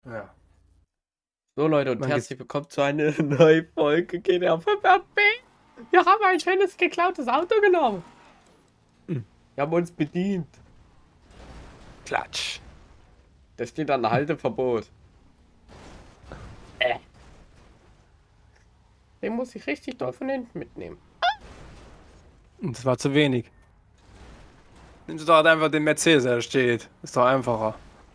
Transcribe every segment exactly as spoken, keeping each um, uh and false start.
Ja. So Leute und Man herzlich willkommen zu einer neuen Folge G T A fünf R P. Wir haben ein schönes geklautes Auto genommen. Hm. Wir haben uns bedient. Klatsch. Da steht an Halteverbot. Äh. Den muss ich richtig doll von hinten mitnehmen. Das war zu wenig. Nimm doch halt einfach den Mercedes, der da steht. Ist doch einfacher.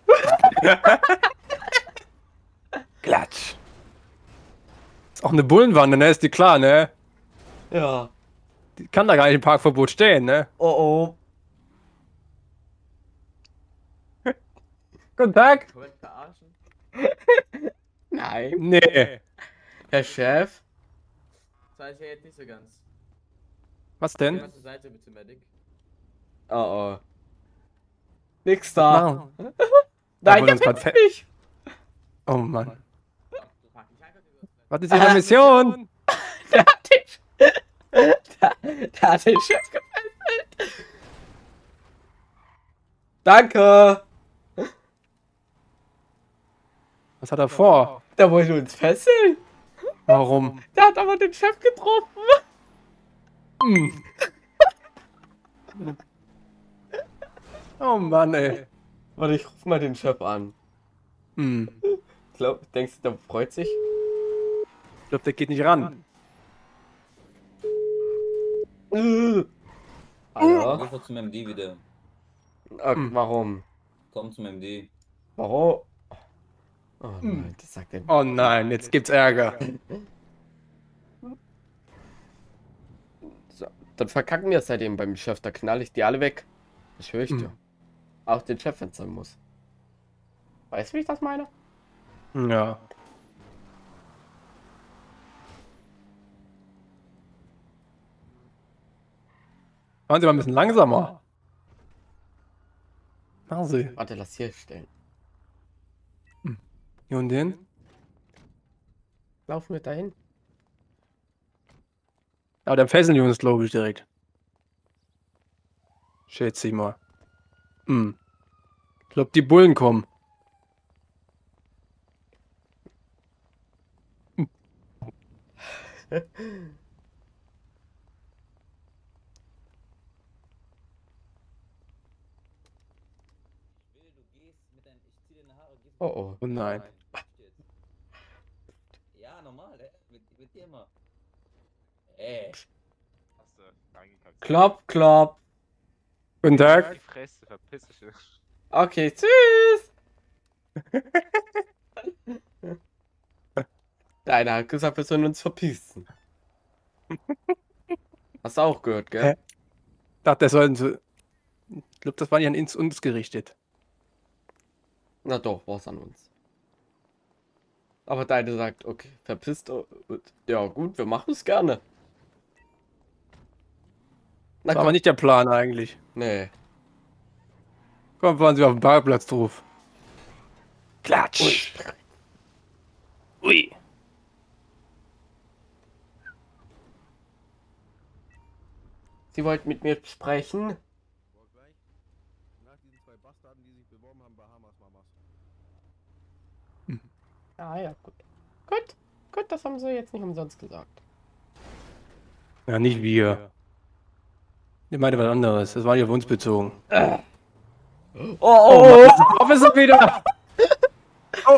Klatsch. Ist auch eine Bullenwanne, ne? Ist die klar, ne? Ja. Die kann da gar nicht im Parkverbot stehen, ne? Oh oh. Guten Tag. Wollt verarschen? Nein. Nee. Herr Chef. Das heißt ja jetzt nicht so ganz. Was Geh denn? mal zur Seite bitte, Medic. Oh oh. Nix da. Machen. Nein, wollen der uns grad will fe- nicht. Oh Mann. Fuck, ich halte die Was ist Ihre Mission? Der hat den, der, der hat den Chef gefesselt. Danke. Was hat er vor? Der wollte uns fesseln. Warum? Der hat aber den Chef getroffen. Hm. Oh Mann, ey. Warte, ich ruf mal den Chef an. Hm. Glaub, denkst du, der freut sich? Ich glaube, der geht nicht ran. Äh. Hallo? Geh zum M D wieder. Okay, Hm. warum? Komm zum M D. Warum? Oh nein, das sagt er. Oh nein, jetzt gibt's Ärger. So, dann verkacken wir es seitdem beim Chef. Da knall ich die alle weg. Ich höre ich Hm. dir. Auch den Chef, wenn es sein muss. Weißt du, wie ich das meine? Ja. Machen Sie mal ein bisschen langsamer. Machen Sie. Warte, lass hier stellen. Hier und den? Laufen wir dahin. Aber dann fesseln die uns, glaube ich, direkt. Schätze ich mal. Hm. Ich glaube, die Bullen kommen. Oh oh. Oh nein. Ja, normal, ey. Mit, mit dir immer. Ey. Hast du reingekackt? Klopp, klopp. Guten Die Tag. Fresse, verpiss dich. Okay, tschüss. Deiner hat gesagt, wir sollen uns verpissen. Hast du auch gehört, gell? Hä? Ich dachte, der sollten sie. Ich glaube, das war nicht an uns, uns gerichtet. Na doch, war's an uns. Aber deine sagt, okay, verpisst. äh, Ja gut, wir machen es gerne. Na Das war aber nicht der Plan eigentlich. Nee. Komm, fahren Sie auf dem Parkplatz drauf. Klatsch. Ui. Sie wollten mit mir sprechen. Nach diesen zwei Bastarden, die sich beworben haben, Bahamas Mamas. Ah ja, gut. Gut, gut, das haben sie jetzt nicht umsonst gesagt. Ja, nicht wir. Ich meinte was anderes. Das war nicht auf uns bezogen. Oh, Oh, oh, Mann, auf ist er wieder. Oh.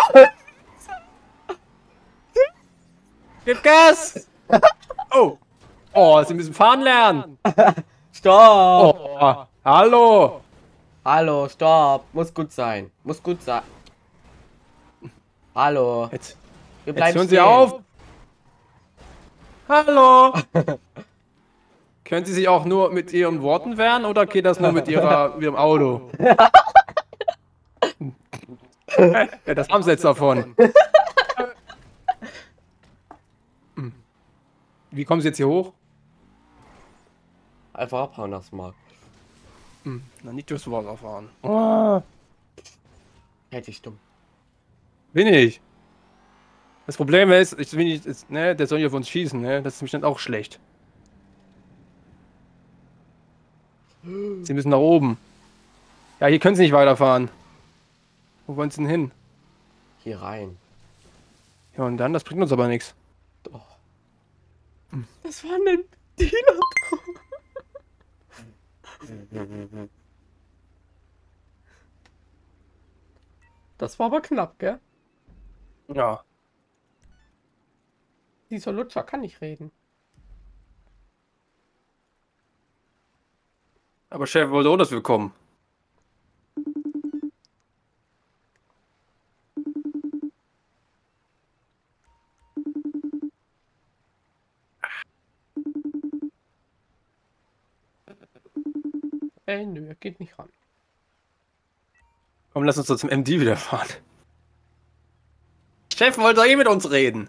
Gib Gas. Oh. Oh, Sie müssen fahren lernen. stopp! Oh. Hallo. Hallo, stopp! Muss gut sein. Muss gut sein. Hallo. Jetzt, Wir jetzt bleiben hören Sie stehen. auf. Hallo. Können Sie sich auch nur mit Ihren Worten wehren oder geht das nur mit Ihrer, mit Ihrem Auto? Ja, das haben Sie jetzt davon. Wie kommen Sie jetzt hier hoch? Einfach abhauen das mal. Hm, na, nicht durchs Wasser fahren. Oh, Hätte ich dumm. bin ich. Das Problem ist, ich will nicht, ist, ne, der soll nicht auf uns schießen, ne? Das ist bestimmt auch schlecht. Sie müssen nach oben. Ja, hier können Sie nicht weiterfahren. Wo wollen Sie denn hin? hier rein. Ja, und dann, das bringt uns aber nichts. Doch. Das war ein Dealer. Das war aber knapp, gell? Ja. Dieser Lutscher kann nicht reden. Aber Chef wollte auch, dass wir kommen. Ey, nö, er geht nicht ran. Komm, lass uns doch zum M D wieder fahren. Chef wollte doch eh mit uns reden.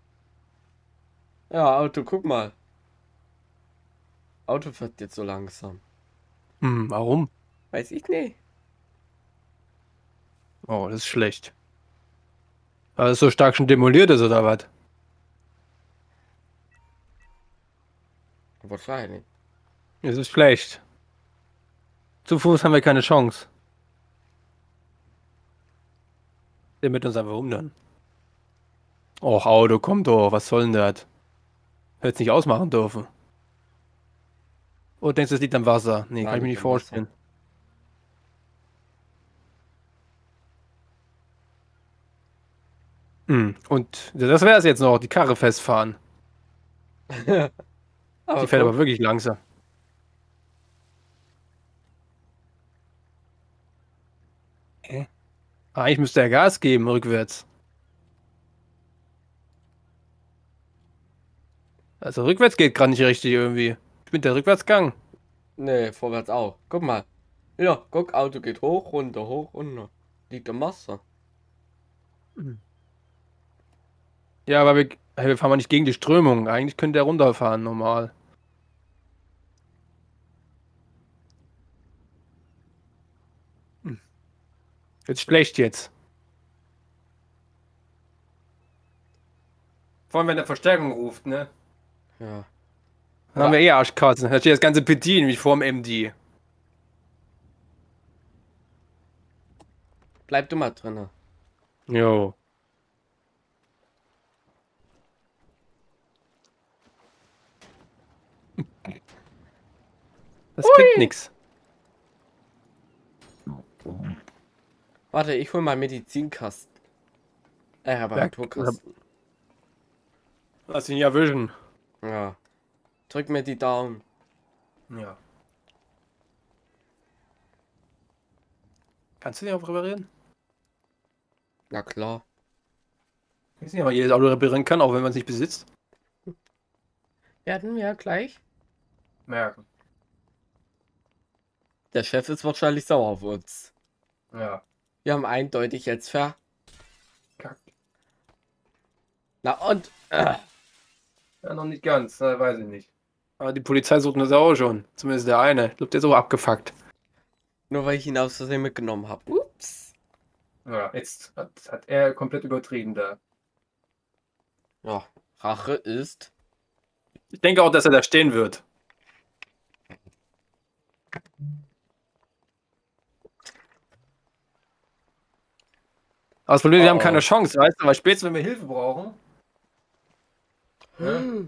Ja, Auto, guck mal. Auto fährt jetzt so langsam. Hm, warum? Weiß ich nicht. Oh, das ist schlecht. Weil es so stark schon demoliert ist, oder was? Wahrscheinlich. Das ist schlecht. Zu Fuß haben wir keine Chance. Der mit uns einfach um dann. Och, Auto, komm doch, was soll denn das? Hätt's nicht ausmachen dürfen. Oh, denkst du, das liegt am Wasser? Nee, Nein, kann ich mir liegt nicht am vorstellen. Hm, und das wäre es jetzt noch, die Karre festfahren. aber Die fährt guck, aber wirklich langsam. Hä? Eigentlich müsste er Gas geben, rückwärts. Also rückwärts geht gerade nicht richtig irgendwie. Ich bin der Rückwärtsgang. nee, vorwärts auch. Guck mal. Ja, guck, Auto geht hoch, runter, hoch, runter. Liegt am Wasser. Ja, aber wir, hey, wir fahren mal nicht gegen die Strömung. Eigentlich könnte er runterfahren, normal. Hm. Jetzt schlecht jetzt. Vor allem, wenn er Verstärkung ruft, ne? Ja. Dann haben wir eh Arschkatzen. Da steht das ganze Petit nämlich vorm M D. Bleib du mal drinne. Jo. Das bringt nichts. Warte, ich hol mal Medizinkasten. Äh, Reparaturkasten. Lass ihn ja erwischen. Ja. Drück mir die Daumen. Ja. Kannst du den auch reparieren? Na klar. Ich weiß nicht, aber jedes Auto reparieren kann, auch wenn man es nicht besitzt. Werden wir ja gleich. Merken. Der Chef ist wahrscheinlich sauer auf uns. Ja. Wir haben eindeutig jetzt ver... Kackt. Na und... Äh, Ja, noch nicht ganz, äh, weiß ich nicht. Aber die Polizei sucht uns auch schon. Zumindest der eine. Ich glaube, der ist auch abgefuckt. nur weil ich ihn aus Versehen mitgenommen habe. Ups. Ja, jetzt hat, hat er komplett übertrieben da. Ja, Rache ist... Ich denke auch, dass er da stehen wird. Aber das Problem ist, wir Oh, haben keine oh. Chance, weißt du, weil spätestens, wenn wir Hilfe brauchen. Hm.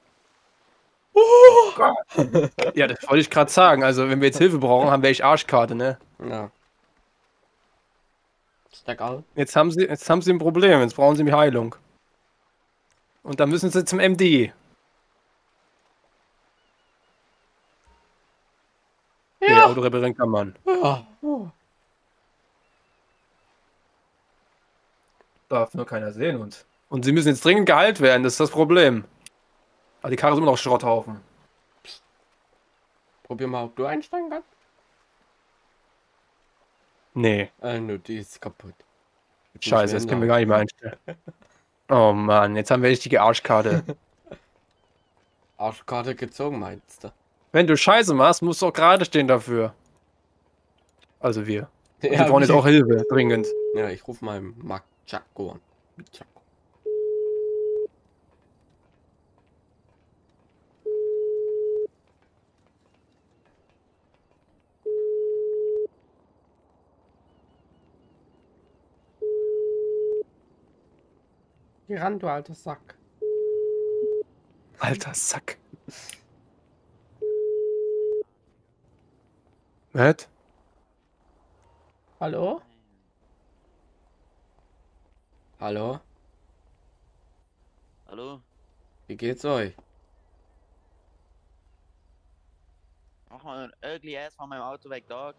Ja, das wollte ich gerade sagen. Also, wenn wir jetzt Hilfe brauchen, haben wir echt Arschkarte, ne? Ja. Steck out. Jetzt haben sie, jetzt haben sie ein Problem. Jetzt brauchen sie die Heilung. Und dann müssen sie zum M D. Ja. Der Auto reparieren kann man. Ja. Oh. Darf nur keiner sehen uns. Und sie müssen jetzt dringend geheilt werden, das ist das Problem. Aber die Karre ist immer noch Schrotthaufen. Probier mal, ob du einsteigen kannst. Nee, Äh, nö, die ist kaputt. Jetzt muss scheiße, ich das mir können wir gar nicht mehr einstellen. Oh Mann, jetzt haben wir richtige Arschkarte. Arschkarte gezogen, meinst du? Wenn du Scheiße machst, musst du auch gerade stehen dafür. Also wir. Und wir Ja, brauchen jetzt wie- auch Hilfe, dringend. Ja, ich rufe mal Mark Chaco an. Chaco. Geh ran, du alter Sack. Alter Sack. Was? Hallo? Hallo? Hallo? Wie geht's euch? Mach mal ein ugly ass von meinem Auto weg, Dog.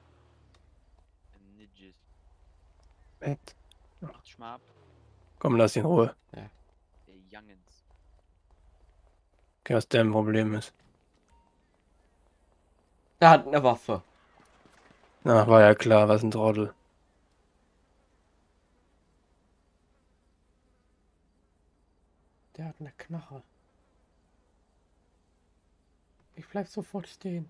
Ninjas. Was? Macht Schmab. Komm, lass ihn in Ruhe. Der Youngens. Okay, was dein Problem ist. Er hat eine Waffe. Na, war ja klar, was ein Trottel. Der hat eine Knarre. Ich bleib sofort stehen.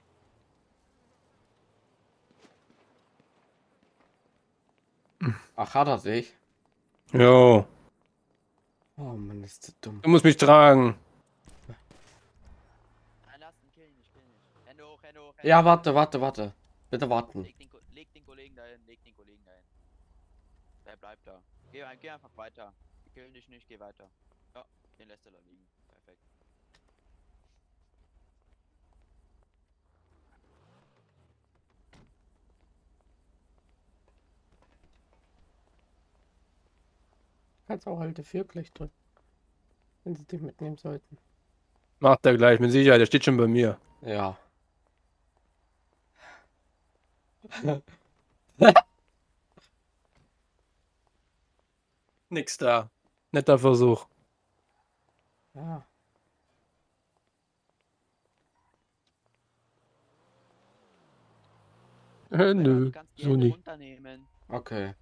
Ach, hat er sich? Jo, Oh Mann, ist das dumm. du musst mich tragen. Ah, lass ihn killen, ich kill nicht. Hände hoch, Hände hoch, Hände Ja, hoch. warte, warte, warte. Bitte warten. Leg den, Ko- leg den Kollegen dahin, leg den Kollegen dahin. Der bleibt da. Geh, ein- geh einfach weiter. Wir killen dich nicht, geh weiter. Ja, den lässt er da liegen. Perfekt. Kannst auch alte vier gleich drücken. Wenn sie dich mitnehmen sollten. Macht er gleich, mit Sicherheit, der steht schon bei mir. Ja. Nix da. Netter Versuch. Ja. Äh, Ja, nö, du kannst die so Hände nicht. runternehmen. Okay.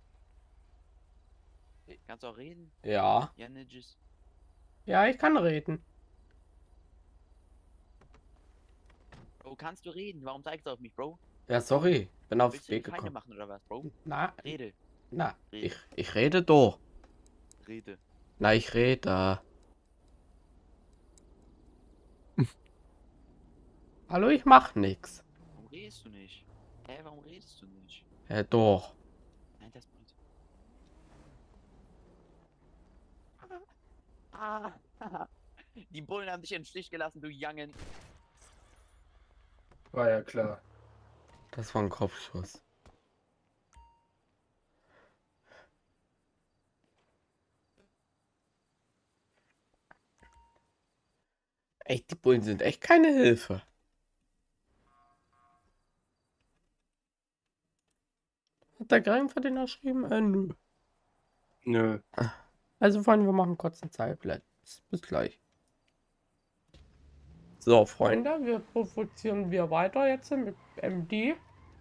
Kannst auch reden. Ja. Ja, Ninjas. Ja, ich kann reden. Bro, kannst du reden? Warum zeigst du auf mich, Bro? Ja, sorry. Bin auf Willst den du Weg die Feinde gekommen. machen oder was, Bro? Na, Rede. na. Rede. Ich, ich rede doch. Rede. Na, ich rede. Hallo, ich mach nix. Warum redest du nicht? Hä, warum redest du nicht? Ja, doch. Nein, das Punkt. Ah. Die Bullen haben dich im Stich gelassen, du Youngen. War ja klar. Das war ein Kopfschuss. Echt, die Bullen sind echt keine Hilfe. Hat der Geheimverdiener geschrieben? Äh, nö. Nö. Also, Freunde, wir machen kurz einen Zeitplatz. Bis gleich. So, Freunde, wir provozieren wir weiter jetzt mit M D.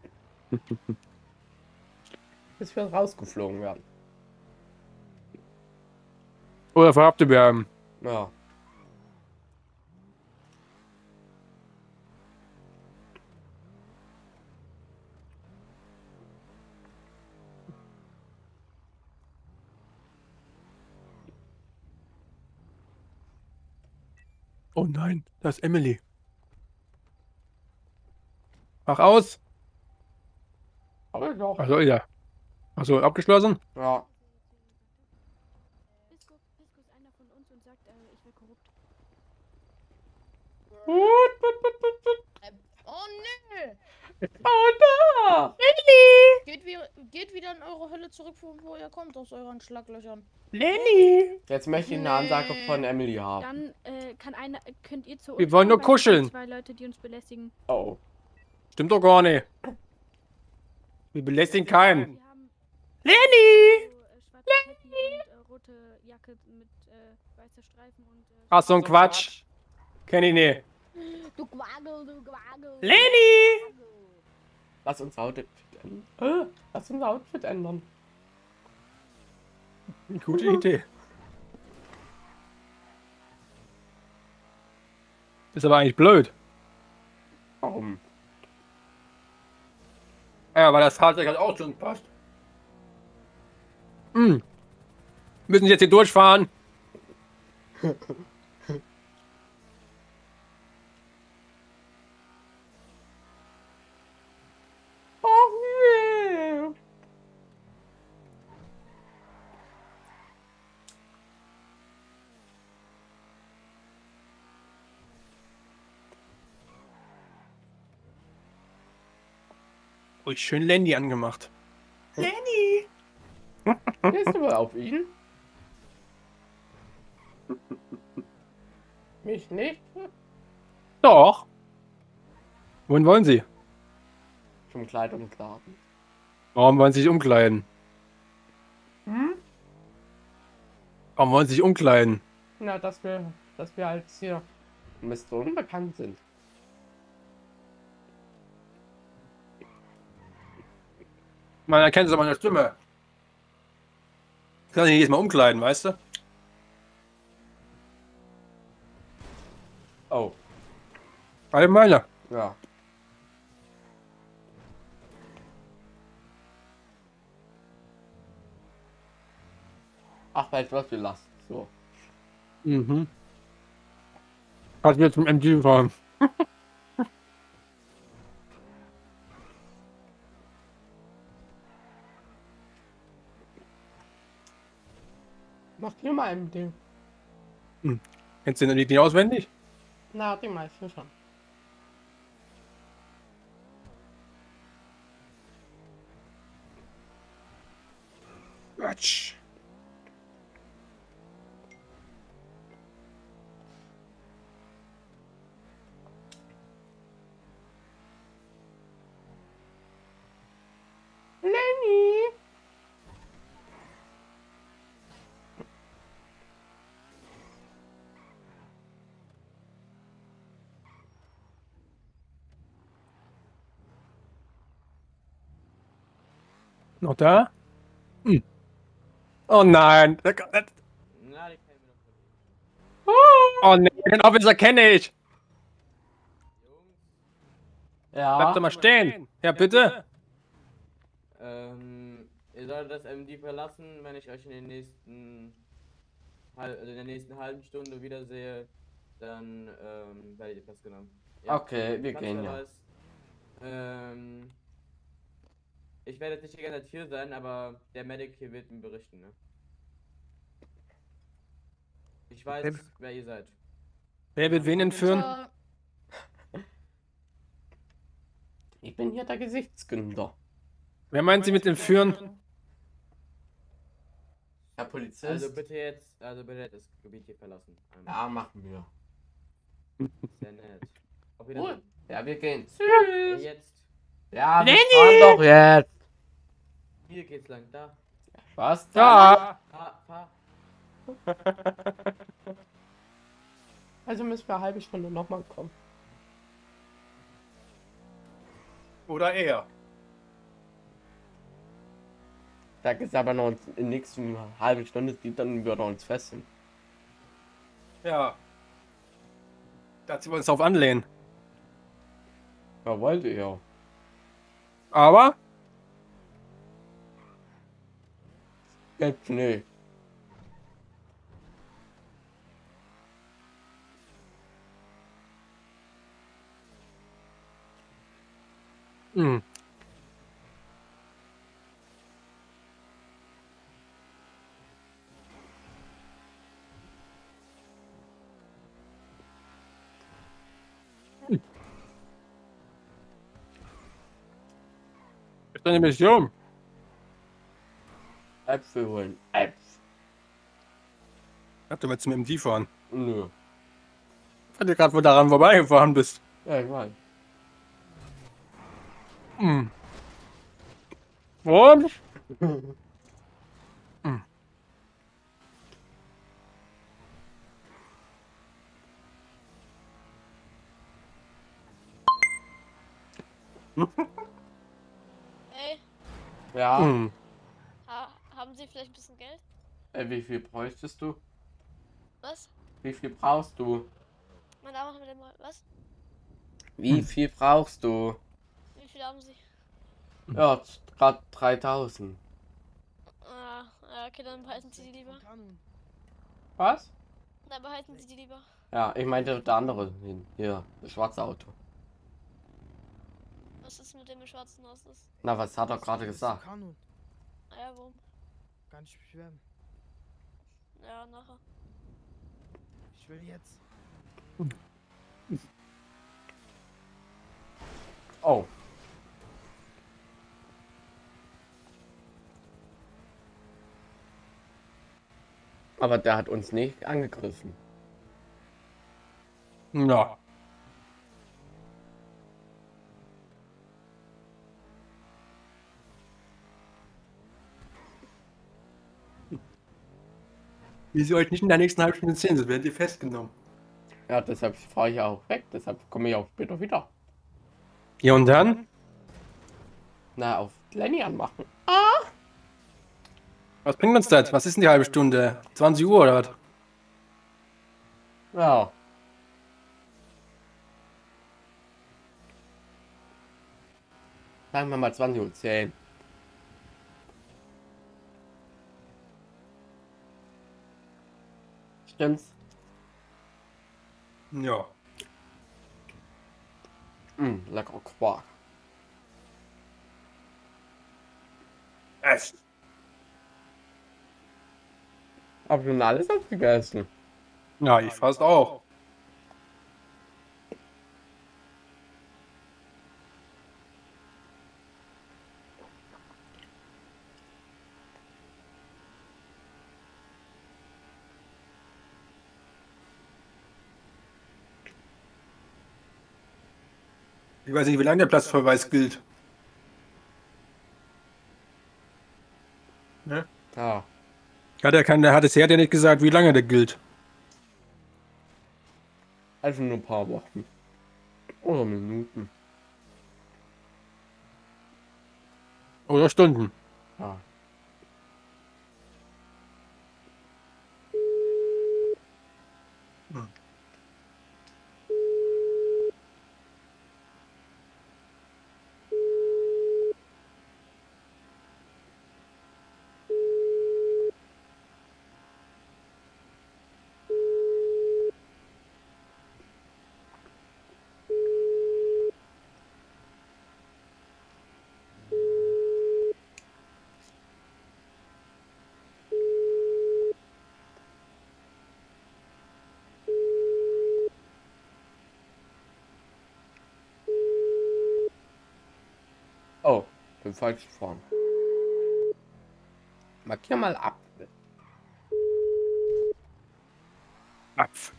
Bis wir rausgeflogen werden. Oder verhaftet werden. Ja. Oh nein, das ist Emily. Mach aus. Aber doch. Achso, ja. Achso, abgeschlossen? Ja. Bisco, Bisco ist einer von uns und sagt, äh, ich wäre korrupt. Gut, gut, gut, gut, gut. Oh nö! Oh, da! Geht, wie, geht wieder in eure Hölle zurück, von wo ihr kommt, aus euren Schlaglöchern. Lenny! Jetzt möchte ich eine Ansage von Emily haben. Dann äh, kann einer, könnt ihr zu uns Wir wollen kommen, nur weil es sind kuscheln. Zwei Leute, die uns belästigen. Oh. Stimmt doch gar nicht. Wir belästigen keinen. Wir haben Lenny! so, äh, schwarze Cappy und äh, rote Jacke mit äh, weißer Streifen und äh, Ach, so ein Quatsch. Kenn ich nicht. Du Quagel, du Quagel. Lenny! Lass uns Outfit ändern. Äh, lass uns Outfit ändern. Gute Idee. Ist aber eigentlich blöd. Warum? Ja, weil das Fahrzeug halt auch zu uns passt. Hm. Müssen Sie jetzt hier durchfahren? Oh nee. Ruhig schön Landy angemacht. Landy! Gehst du mal auf ihn? Mich nicht? Doch. Wohin wollen Sie? Zum Kleidungsladen. Warum wollen Sie sich umkleiden? Hm? Warum wollen Sie sich umkleiden? Na, dass wir, dass wir halt hier Mister Unbekannt sind. Man erkennt es aber an der Stimme. Ich kann sich nicht jedes Mal umkleiden, weißt du? Oh, Allgemeiner. ja. Ach, weißt du was, wir lassen. So. Mhm. Kannst wir zum M D fahren. Mach dir mal ein Ding. Kennst du den nicht auswendig? Na, die meisten schon. Quatsch. Lenny! Noch da? Hm. Oh nein. Na, die kennen wir doch von ihm. Oh nein, den Officer kenne ich. Jungs, Ja. Bleib doch mal stehen. Ja, bitte. ähm, ihr solltet das M D verlassen, wenn ich euch in den nächsten halb, also in der nächsten halben Stunde wiedersehe, dann ähm, werdet ihr festgenommen. Okay, wir Ganz gehen klar ja. ist, Ähm, ich werde jetzt nicht die ganze Zeit hier sein, aber der Medic hier wird mir berichten, ne? Ich weiß, Wer- wer ihr seid. Wer wird wen entführen? Unter- Ich bin hier der Gesichtsgünder. Wer meint Sie mit entführen? Herr Polizist. Also bitte jetzt, also bitte das Gebiet hier verlassen. Einmal. Ja, machen wir. Sehr nett. Auf Cool. Wiedersehen. Ja, wir gehen. Ey, Tschüss. jetzt. Ja, wir Lenny! fahren doch jetzt. Hier geht's lang. Da. Was? Ja. Fahr, fahr. Also müssen wir eine halbe Stunde nochmal kommen. Oder er. Sag es aber noch in der nächsten halben Stunde, die dann wir uns fesseln. Ja. Da ziehen wir uns drauf anlehnen. Ja, wollte ihr. Aber Jetzt nee. hm. Ist eine Mission. Äpfel holen. Äpfel. Ich dachte, du willst zum M D fahren. Nö. Ich hatte gerade, wo daran vorbeigefahren bist. Ja, ich weiß. Hm. Und? Hm. Ey, Ja. Hm. ha haben Sie vielleicht ein bisschen Geld? Äh, wie viel bräuchtest du? Was? Wie viel brauchst du? Meine Damen haben wir denn mal. Was? Wie viel brauchst du? Wie viel haben Sie? Ja, gerade dreitausend. Ah, ja, okay, dann behalten Sie die lieber. Was? Dann behalten Sie die lieber. Ja, ich meinte der andere. Hier, das schwarze Auto. Was ist mit dem schwarzen Haus? Ist? Na, was hat er gerade gesagt? Kanon. Ah ja, warum? Kann ich beschweren. Ja, nachher. Ich will jetzt. Oh. Aber der hat uns nicht angegriffen. Ja. Wie sie euch nicht in der nächsten halben Stunde sehen, sonst werdet ihr festgenommen. Ja, deshalb fahre ich auch weg. Deshalb komme ich auch später wieder. Ja, und dann? Na, auf Lenny anmachen. Was bringt uns das? Was ist denn die halbe Stunde? zwanzig Uhr oder was? Ja. Sagen wir mal zwanzig Uhr zehn. Stimmt's? Ja. Mh, lecker Quark. Es. Hab schon alles aufgegessen. Ja, ich fast auch. Ich weiß nicht, wie lange der Platzverweis gilt. Ne? Ja. Hat er kein, der hat es ja nicht gesagt, wie lange der gilt. Also nur ein paar Wochen. Oder Minuten. Oder Stunden. Ja. Hm. Oh, bin falsch gefahren. Markier mal ab. Apf.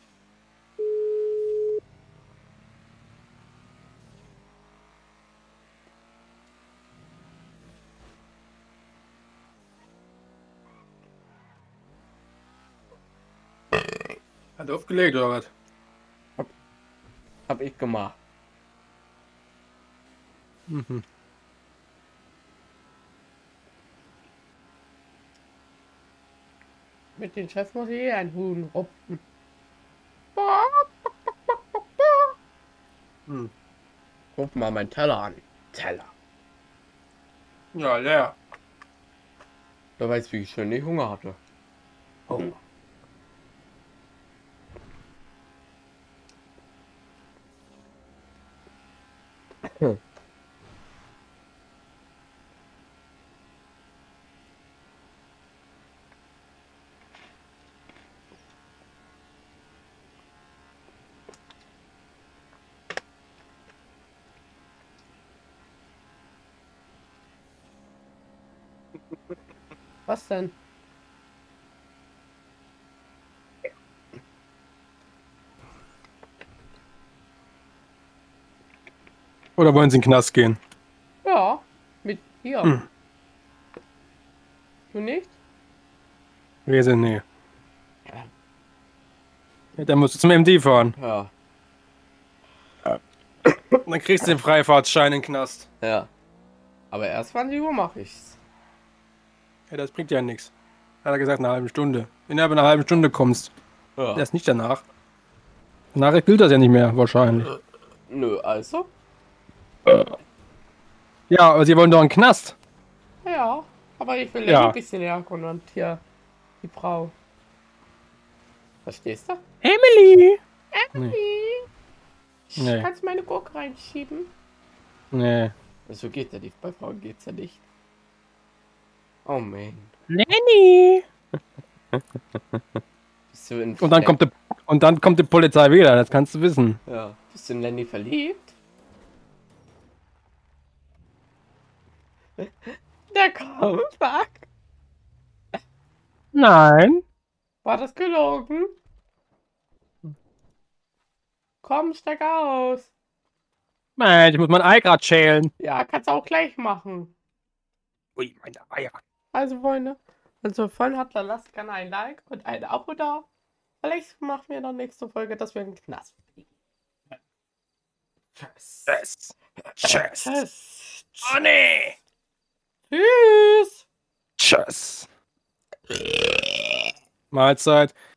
Hat aufgelegt oder was? Hab ich gemacht. Mhm. Mit dem Chef muss ich eh ein Huhn rupfen. Hm. Guck mal meinen Teller an. Teller. Ja, leer. Du weißt, wie schön ich Hunger hatte. Oh. Was denn? Oder wollen sie in den Knast gehen? Ja, mit hier. Hm. Du nicht? Wesen, nee. Ja, dann musst du zum M D fahren. Ja. Dann kriegst du den Freifahrtschein in den Knast. Ja. Aber erst zwanzig Uhr mache ich's. Ja, das bringt ja nichts. Hat er gesagt, eine halbe Stunde. Wenn du aber eine halbe Stunde kommst, Ja. erst nicht danach. Danach gilt das ja nicht mehr, wahrscheinlich. Nö, also? Ja, aber sie wollen doch einen Knast. Ja. Aber ich will Ja. ja ein bisschen herkommen und hier die Frau. Verstehst du? Emily! Emily! Nee. Kannst du meine Gurke reinschieben? Nee. So geht ja nicht. Bei Frauen geht's ja nicht. Oh man. Lenny! Bist du in Und dann kommt die, und dann kommt die Polizei wieder, das kannst du wissen. Ja. Bist du in Lenny verliebt? Der Kaufpack. Nein. War das gelogen? Komm, steig aus. Mensch, ich muss mein Ei grad schälen. Ja, kannst auch gleich machen. Ui, meine Eier. Also, Freunde, wenn es euch gefallen hat, dann lasst gerne ein Like und ein Abo da. Vielleicht machen wir in der nächsten Folge, dass wir in den Knast fliegen. Tschüss. Tschüss. Tschüss. Tschüss. Oh nee. Tschüss. Tschüss. Mahlzeit.